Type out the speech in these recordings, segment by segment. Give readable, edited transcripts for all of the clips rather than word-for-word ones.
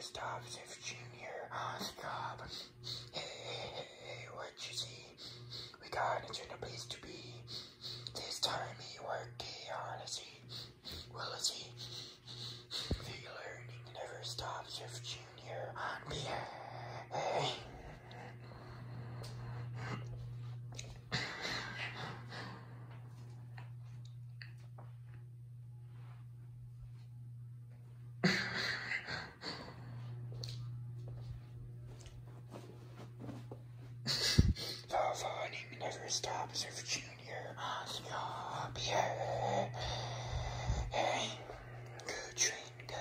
stops if Junior Oscar. Hey, what you see? We got into the place to be. This time he worked honestly. Well, let's see. The learning never stops if Junior on behave. The learning never stops if Junior Oscar behave. Good train, go.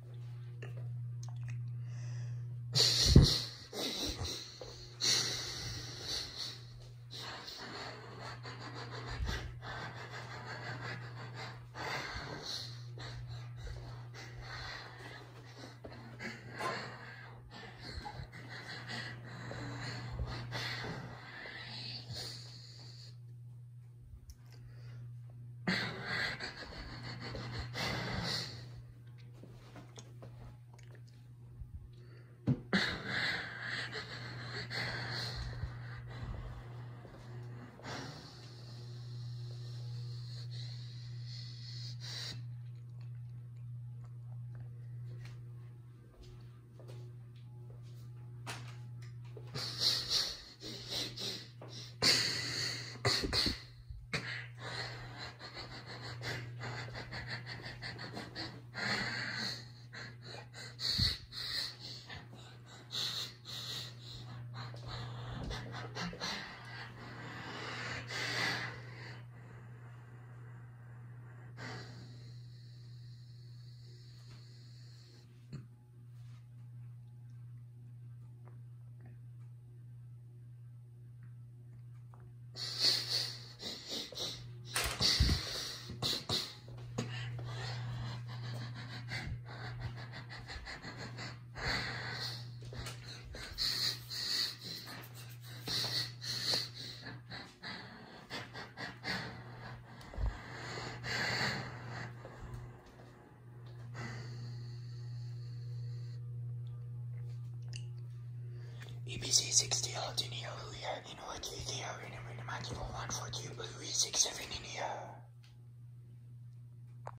EBC 60 Aldinia, Louis, in what you are in a magical 142, Louis 67 in here.